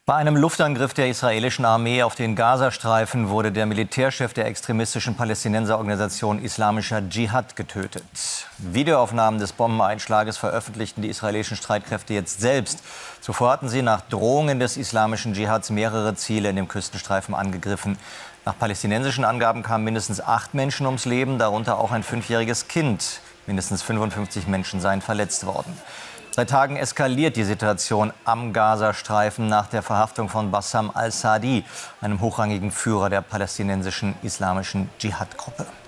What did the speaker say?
Bei einem Luftangriff der israelischen Armee auf den Gazastreifen wurde der Militärchef der extremistischen Palästinenserorganisation Islamischer Dschihad getötet. Videoaufnahmen des Bombeneinschlages veröffentlichten die israelischen Streitkräfte jetzt selbst. Zuvor hatten sie nach Drohungen des Islamischen Dschihads mehrere Ziele in dem Küstenstreifen angegriffen. Nach palästinensischen Angaben kamen mindestens 8 Menschen ums Leben, darunter auch ein 5-jähriges Kind. Mindestens 55 Menschen seien verletzt worden. Seit Tagen eskaliert die Situation am Gazastreifen nach der Verhaftung von Bassam al-Sadi, einem hochrangigen Führer der palästinensischen Islamischen Dschihad-Gruppe.